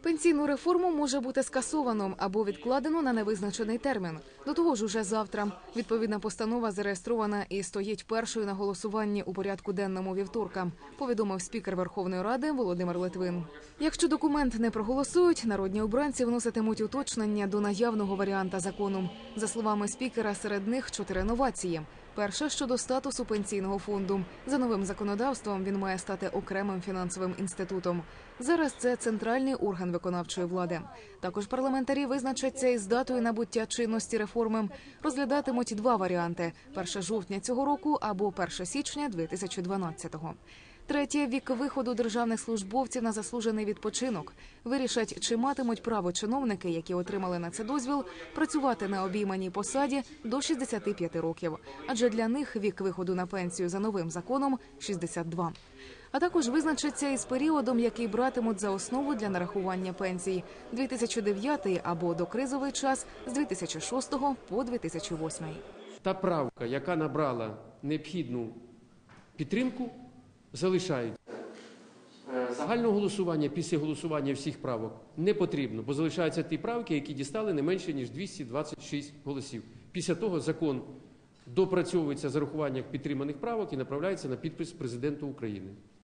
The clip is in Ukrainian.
Пенсійну реформу може бути скасовано або відкладено на невизначений термін. До того ж, уже завтра. Відповідна постанова зареєстрована і стоїть першою на голосуванні у порядку денному вівторка, повідомив спікер Верховної Ради Володимир Литвин. Якщо документ не проголосують, народні обранці вноситимуть уточнення до наявного варіанта закону. За словами спікера, серед них 4 новації. Перша – щодо статусу пенсійного фонду. За новим законодавством він має стати окремим фінансовим інститутом. Зараз це центральний орган виконавчої влади. Також парламентарі визначаться із датою набуття чинності реформи. Розглядатимуть 2 варіанти – 1 жовтня цього року або 1 січня 2012-го. Третє – вік виходу державних службовців на заслужений відпочинок. Вирішать, чи матимуть право чиновники, які отримали на це дозвіл, працювати на обійманій посаді до 65 років. Адже для них вік виходу на пенсію за новим законом – 62. А також визначаться із періодом, який братимуть за основу для нарахування пенсій – 2009 або докризовий час з 2006 по 2008. Та правка, яка набрала необхідну підтримку, залишають. Загального голосування після голосування всіх правок не потрібно, бо залишаються ті правки, які дістали не менше, ніж 226 голосів. Після того закон допрацьовується з урахуванням підтриманих правок і направляється на підпис Президенту України.